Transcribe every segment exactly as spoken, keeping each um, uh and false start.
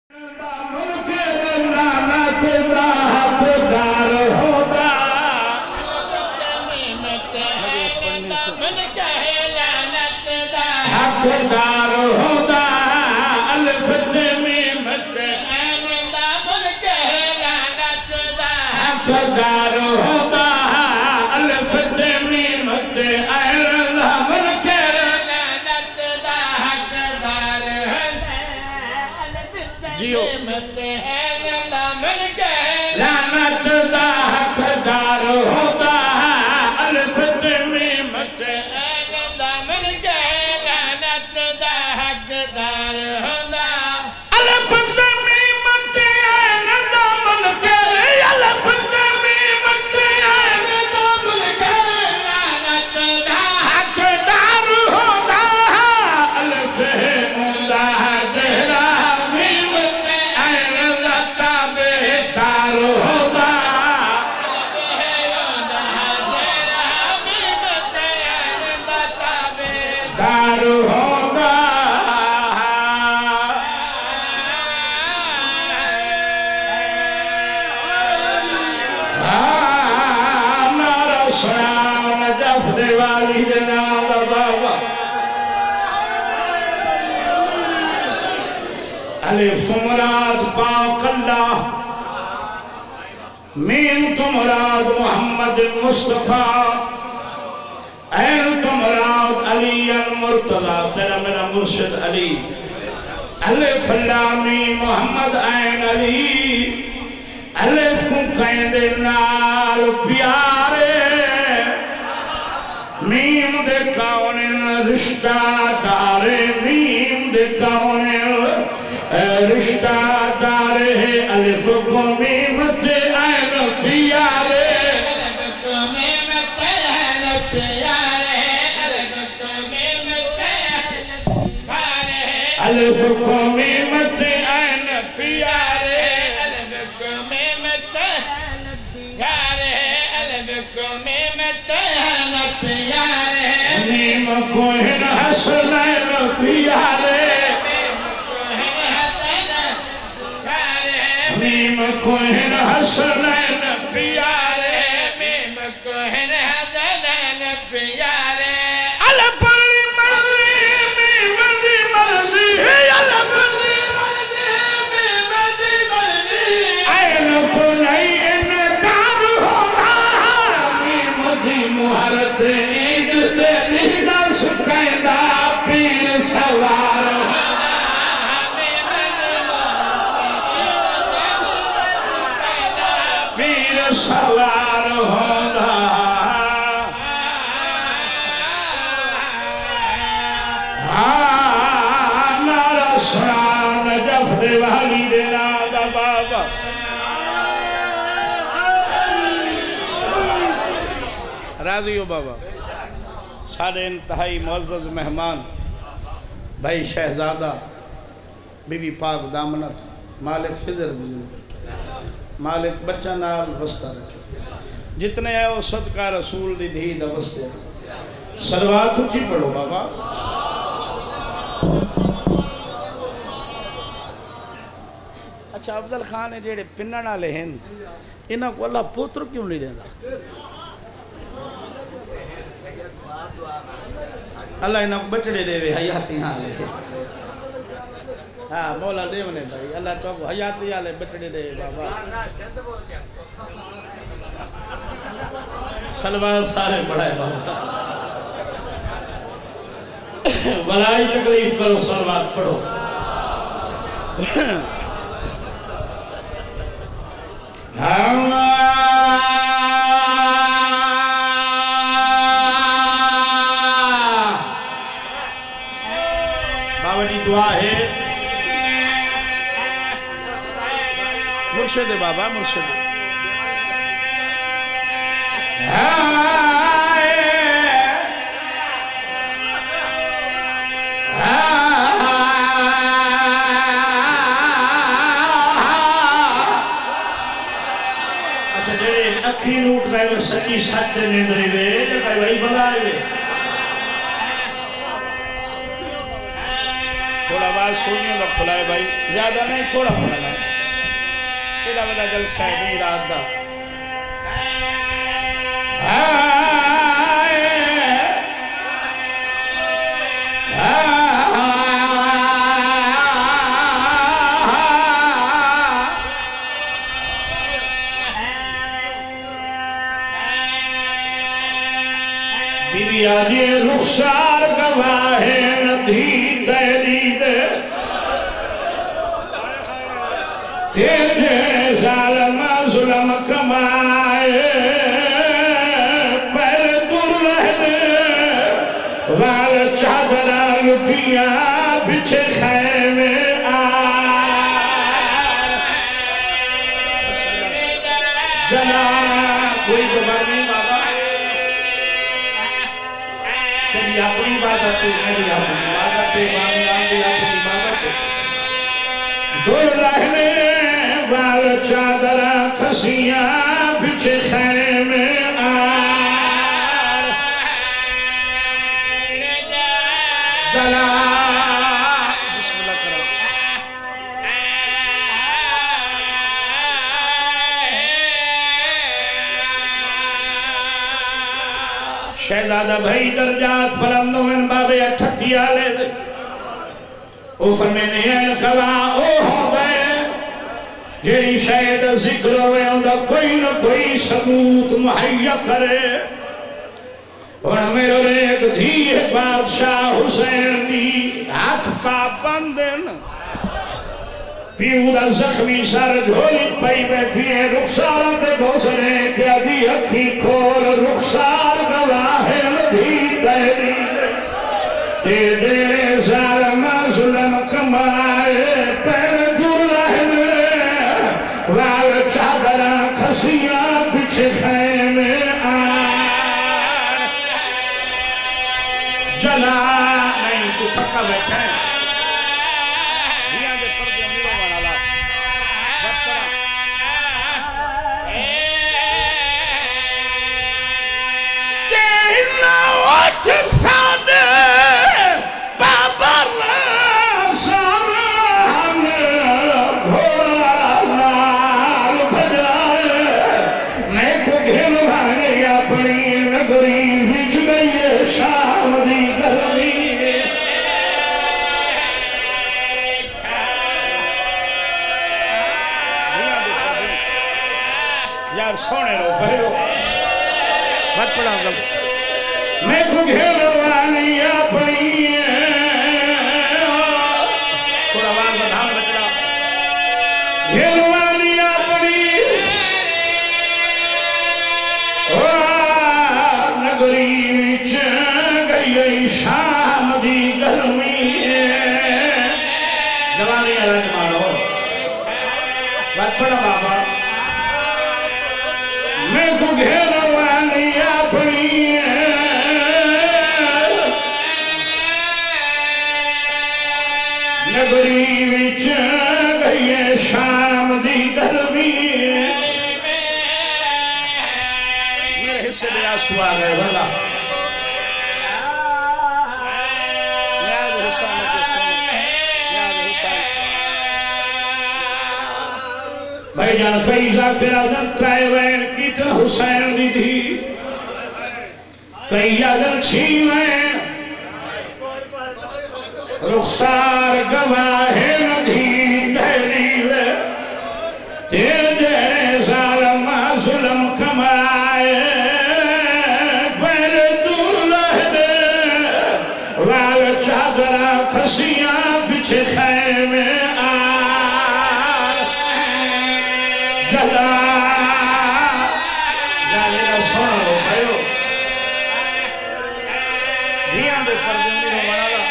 الف تو مراد پاک اللہ، میم تو مراد محمد مصطفیٰ، عین تو مراد علی المرتضی، تیرا میرا مرشد علی، الف لامی محمد عین علی، الف کو قیندے نال پیارے، میم دے کونن رشتہ دارے، میم دے کونن رشتہ دارے، الف کو میمت عین پیارے، الف کو میمت عین پیارے، الف کو میمت عین پیارے، الف کو میمت عین پیارے، الف کو میمت عین پیارے، الف کو میمت عین پیارے، میم کو ہن حسنین پیارے، میم کو ہن حسنین پیارے، میم کو ہن حسنین پیارے، الف علی مرضی میم دی مرضی، الف علی مرضی میم دی مرضی، عین کو نہیں انکار ہونا، میم دی مہرت عید دے نیدہ سکیندہ پیر سوار ہونا، سوار ہونا، نارا شان جفر والی دینا دا بابا، راضی ہو بابا. سارے انتہائی معزز مہمان بھائی شہزادہ بی بی پاک دامنت مالک فضر دیجئے، مالک بچہ نال وسطہ رکھے، جتنے آئے وہ صدقہ رسول دی دھی دا وسطے، سروات اچھی پڑھو بابا. اچھا افضل خان ہے جیڑے پنن والے ہیں، انہاں کو اللہ پوتر کیوں نہیں دیندا؟ اللہ انہاں کو بچڑے دے وے حیاتی ہاں لے، ہاں مولا دیونے بھائی، اللہ تو کو حیاتی آلے بچڑے دے بابا. سلوات سارے پڑھائے بابا، بلائی تکلیف کرو سلوات پڑھو. بابا جی دعا ہے، مرشد بابا مرشد. اچھا جڑے اکھی لوٹ رہے وہ سچی ساتھ نیندری وے جڑے وہی بلائے وے تھوڑا آواز سنیوں دا کھلائے بھائی زیادہ نہیں تھوڑا کھلا ہے ایڈا بڑا جلسہ ہے نہیں رات دا بی بی آجی رخسار گواہے ندھی تیری دے تیرے ظالم ظلم کمائے پیر دور رہنے وال چادرہ لٹیاں بچے خیمے آئے جنا کوئی گبر نہیں بابا تیری اپنی عبادت میری اپنی عبادت بامی آنگی اپنی عبادت دور رہنے وال چادرہ کھسیاں بچے خیمے آئے جلا بسم اللہ کرو شہزادہ بھائی درجات فرندوں من بابے اٹھتیا لے دے او فرمینے ہیں کلا او ہو گئے جیڑی شاید ذکر ہوئے اندھا کوئی نہ کوئی ثبوت محیّا کرے اور میرے ایک دھی بادشاہ حسین دی ہاتھ پا بندن پیورا زخمی سر جھولی پائی بیٹھی ہے رخسارہ دے بھوسنے کہ ابھی اکھی کھول رخسار گواہے ندھی تیری تیرے ظالم ظلم کمائے پیر دور رہنے وال چادرہ کھسیاں پچھے خیمے آئے جلا نہیں تو تھکا بیٹھا ہے دیاں دے پردے امیروں وانا لا بات پڑا تینا وچ سانے بابا رسان گھوڑا نال بھجائے میں کو گھن بھانے اپنی نگری بچ گئی شام دی گرمی یار سونے رو بھائیو بات پڑا میں کو گھروانی اپنی تھوڑا آواز بدھان بچڑا گھروانی اپنی نگری وچ گئی شام دی گرمی جوانی الگ مارو بات پڑا بابا میں کو گھروانی اپنی نگری وچ گئی شام دی گرمی میرے حصے میں آسو آ گئے بھلا یاد حسین کے سامنے یاد حسین بھائی جان کئی ذاکر آدم ترائے وین کیتن حسین دی دی کئی آدم چھی وین رخسار گواہے ندھی تیری وے تیرے ظالم ظلم کمائے پہلے دور لہنے وال چادرہ کھسیاں پچھے خیمے آئے جلا جانے نہ سونا ہو بھائیو دیاں دے پردے امیروں وانا لا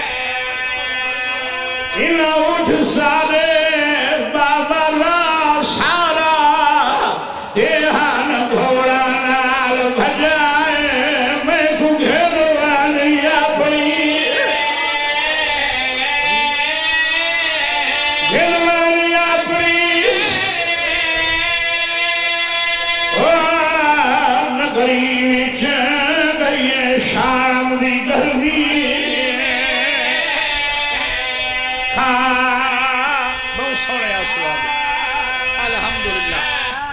انہا اٹھ سارے بابا لا سارا دیہان گھوڑا نال بھجائے میں کو گھروانی اپنی گھروانی اپنی نگری وچ گئی شام دی گرمی ہاں بہت سونے آسو آگے الحمدللہ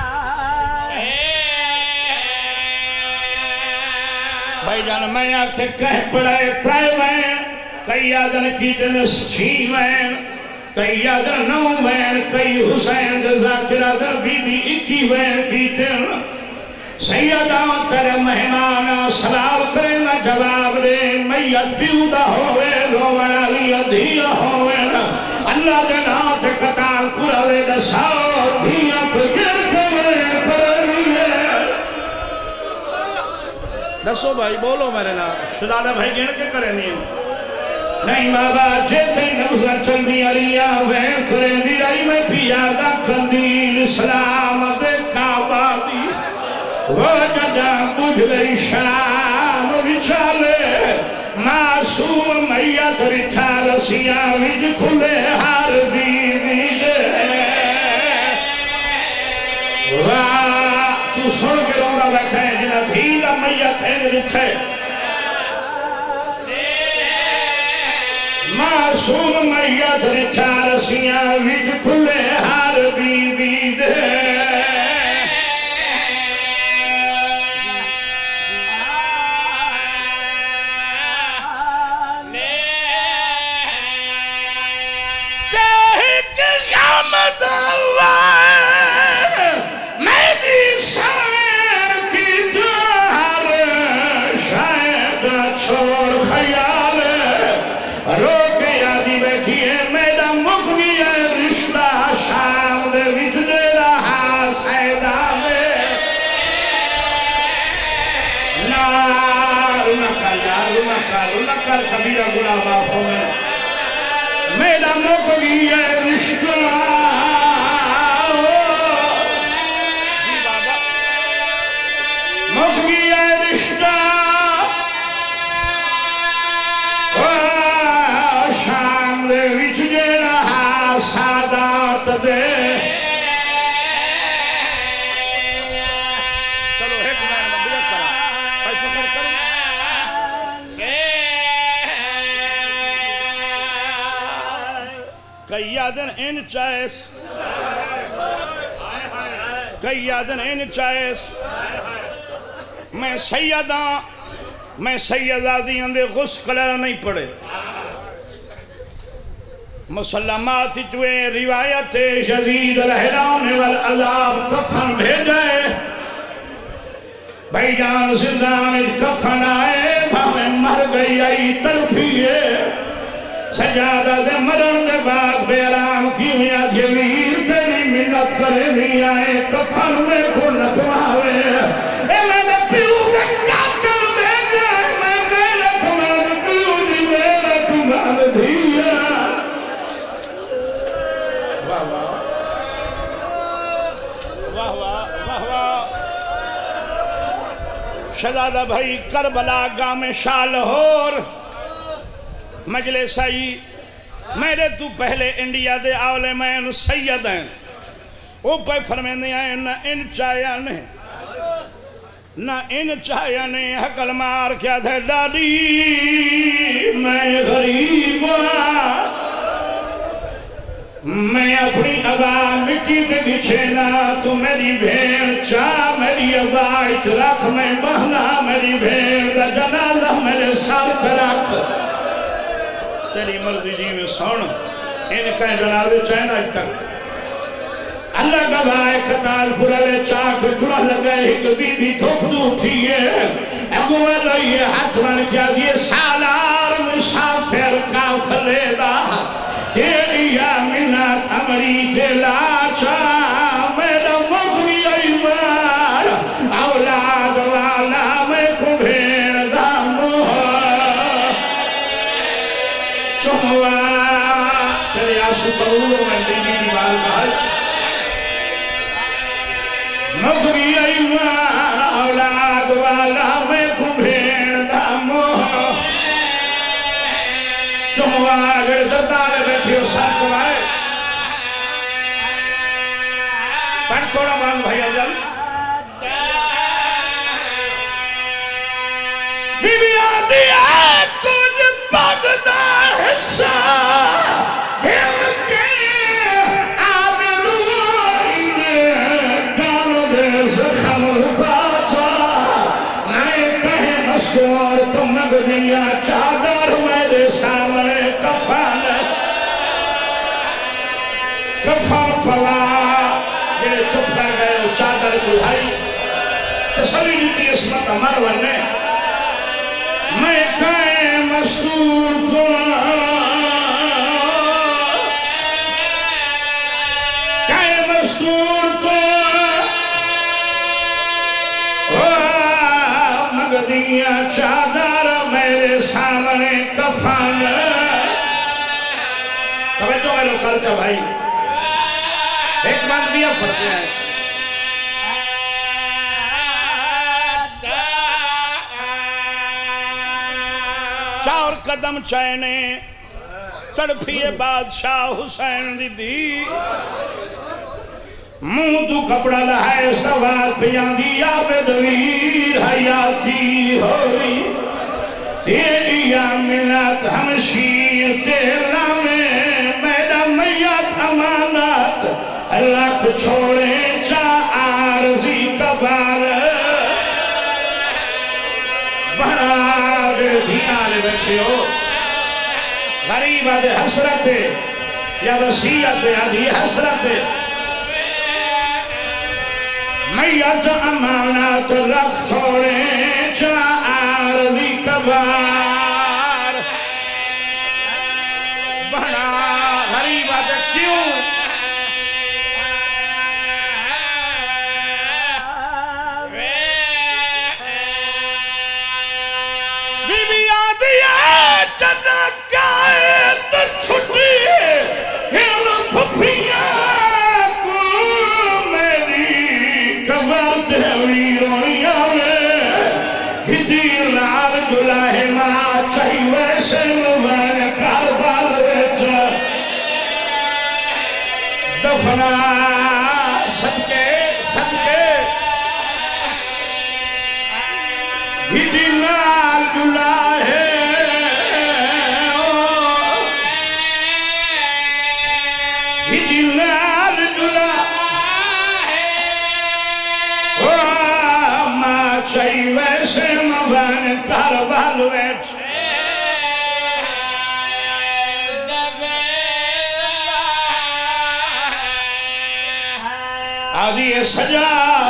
بھائی جان میں آکھے کہہ پڑھائے ترائے وین کئی آدن کی دن چھی وین کئی آدن نو وین کئی حسین ذاکر آدن بی بی اکی وین کی دن سیدہ تر مہمانا سلام کرے نہ جواب دے میت بیودہ ہوئے رومن علی ادھیا ہوئے اللہ کے نات قتال پورے دساؤ دھیا کو گر کرے کرنی ہے دسو بھائی بولو میرے نام شدادہ بھائی گن کے کرنی ہے نہیں بابا جیتے نبزہ چل دی علیہ وین کرے دی آئی میں پیادہ کندیل اسلام دے کعبہ دی وہ جدہ بجھ شام بچالے معصوم میت رکھا رسیاں وج کھلے ہر بی بی دے واہ تو سن کے رونا بیٹھے جنہ دھیلا میت ہے رکھے معصوم میت رکھا رسیاں وج کھلے ہر بی بی دے کبیرہ گناہ معاف ہو میں میرا مقبی ہے رشتہ مقبی ہے رشتہ شام دے وچ جے رہا سادات دے چلو ایک میں نبیت کرا بھائی فکر کروں کئی آدن ان چائس کئی آدن ان چائس میں سیداں میں سیدادی اندے غسل نہیں پڑے مسلمات چوئے روایت یزید الحرام والعذاب کفن بھیجائے بھائی جان زندان کفن آئے بھامیں مر گئی آئی تلفیے سجادہ دے مرن دے باغ بے آرام کی ہویا جویر تیری منت کرے بھی آئے کفن میں کو نتواوے اے میں نے پیو میں کاتر میں جائے میں غیرت مان پیو دی غیرت مان دھیا واہ واہ واہ واہ واہ واہ شہزادہ بھائی کربلا گاہ میں شالہور مجلس آئی میرے تو پہلے انڈیا دے آولے میں سید ہیں وہ پہ فرمیندے آئے نہ ان چایا نے نہ ان چایا نے حقل مار کیا تھے ڈاڈی میں غریب میں اپنی ابا مٹی کے بچھینا تو میری بھین چاہ میری ابا اترک میں بہنا میری بھین دا جنازہ میرے سار پر رکھ تیری مرضی جی میں سونا ان کا جنازے چاہنا اج تک اللہ گواہ کتال پورے چاک چڑا لگے ایک بی بی دھوپ دھوپ تھیے اگوے لئیے ہاتھ من کیا دیے سالار مسافر کا فلیدہ تیریا منت امری تلاچا میرا مغمی ایمان اولاد والا میں کبھیر دامو چموا تیرے آسو کرولو میں بیدی دیوال بھائی مغمی ایمان اولاد والا میں کبھیر دامو چموا اگر دتارے بیٹھے ہو ساتھ چمائے پانچ چھوڑا مان بھائی افضل بی بی آدھی ہے کچھ بگدہ حصہ اور تم نگدیاں چادر میرے سامنے کفن کفن پلا یہ چپ کر گئے چادر دلائی تسلی کی اسمت مروان نے میں کائے مستور تو کائے مستور تو مگدیاں چادر میرے سامنے کفن توجہ میں لوگ کرتے بھائی ایک بات بھی اب پڑھتے ہیں چار قدم چینے تڑپیے بادشاہ حسین دی دی منہ تو کپڑا لہائے سوار پیان دیا بدویر حیاتی ہوئی تیریا منت ہمشیر تیرا میں میرا میت امانت اللہ کو چھوڑے چا عارضی تبار بڑا دھیانے بیٹھے ہو غریب آدھے حسرت یا وسیعت آدھی حسرت میت امانت رکھ چھوڑے چا عارضی تبار بڑا غریب آدھے کیوں جنت کا تو چھٹی ہل پھپیاں کو میری قبر ویرونیاں میں ہدی لال دلائے ماں چاہی ویسے نوان کاربار ویچا دفنا صدقے صدقے ہدی لال دلائے چاہی ویسے موان کاربال ویچ آدھی سجا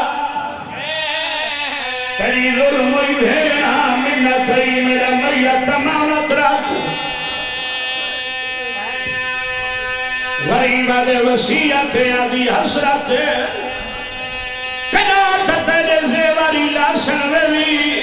تیری ظلموی بھینا منتائی میرا میت امانت رکھ غریب آدھے وسیعت آدھی حسرت تیرے زیواری لارسن ویلی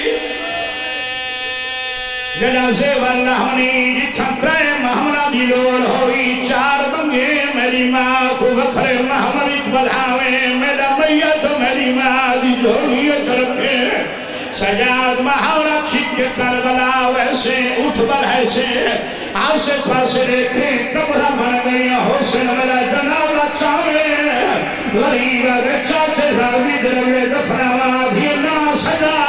جنا زیوار لہمنی جتھا ترے محمد دی لوڑ ہوئی چار بنگے میری ماں کو بکھرے محمد اقبال آوے میرا میت میری ماں دی جھولیت رکھے سجاد محاورہ چھک کے کربلا ویسے اٹھ بر ایسے آسے پاسے دیکھیں کبرہ بن گئی حسین میرا جناولا چاہے غریبہ بچہ تے راوی دروے دفناوا بھی نا سجا